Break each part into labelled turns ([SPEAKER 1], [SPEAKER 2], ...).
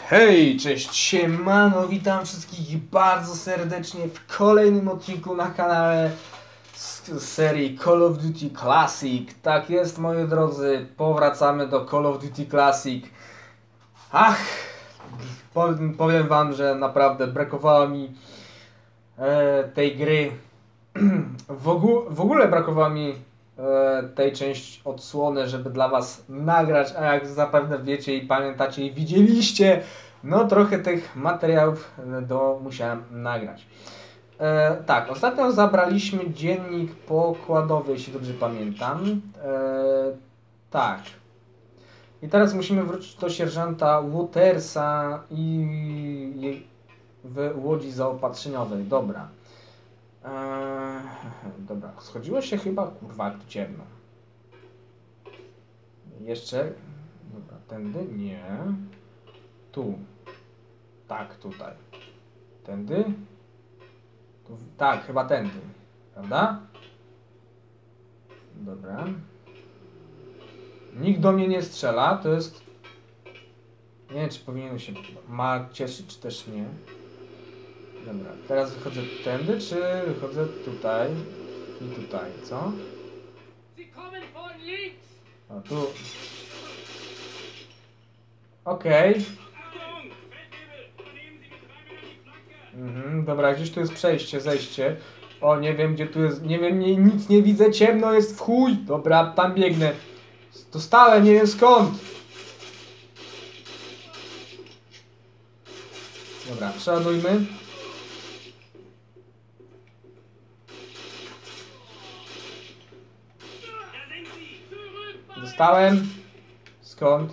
[SPEAKER 1] Hej, cześć, siemano, witam wszystkich bardzo serdecznie w kolejnym odcinku na kanale z serii Call of Duty Classic. Tak jest, moi drodzy, powracamy do Call of Duty Classic. Powiem wam, że naprawdę brakowało mi tej gry. W ogóle brakowało mi tej części odsłony, żeby dla was nagrać, a jak zapewne wiecie i pamiętacie i widzieliście, no trochę tych materiałów musiałem nagrać. Tak, ostatnio zabraliśmy dziennik pokładowy, jeśli dobrze pamiętam. Tak. I teraz musimy wrócić do sierżanta Watersa i w łodzi zaopatrzeniowej. Dobra. Dobra, schodziło się chyba, kurwa, jak tu ciemno. Jeszcze, dobra, tędy? Nie. Tu. Tak, tutaj. Tędy? Tu, tak, chyba tędy. Prawda? Dobra. Nikt do mnie nie strzela, to jest... Nie wiem, czy powinien się cieszyć, czy też nie. Dobra, teraz wychodzę tędy, czy wychodzę tutaj i tutaj, co? O, tu. Okej. Dobra, gdzieś tu jest przejście, zejście. O, nie wiem, gdzie tu jest, nie wiem, nic nie widzę, ciemno jest w chuj. Dobra, tam biegnę. Dostałem, nie wiem skąd. Dobra, przeładujmy. Dostałem. Skąd?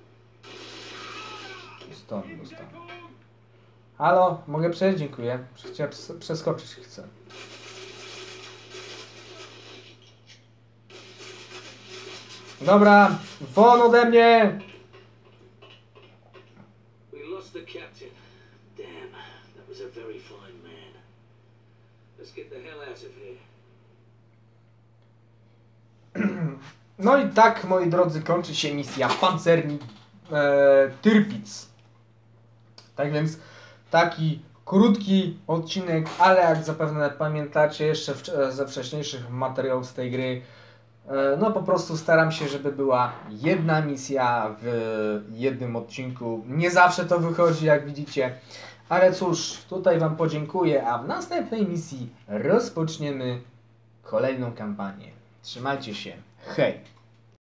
[SPEAKER 1] Stąd dostałem. Halo, mogę przejść? Dziękuję. Chciałem przeskoczyć, chcę. Dobra, won ode mnie!
[SPEAKER 2] We lost the captain. Damn, that was a very fine man. Let's get the hell out of here.
[SPEAKER 1] No i tak, moi drodzy, kończy się misja Pancernik Tirpitz. Tak więc taki krótki odcinek, ale jak zapewne pamiętacie jeszcze ze wcześniejszych materiałów z tej gry, no po prostu staram się, żeby była jedna misja w jednym odcinku. Nie zawsze to wychodzi, jak widzicie, ale cóż, tutaj wam podziękuję, a w następnej misji rozpoczniemy kolejną kampanię. Trzymajcie się. Hej!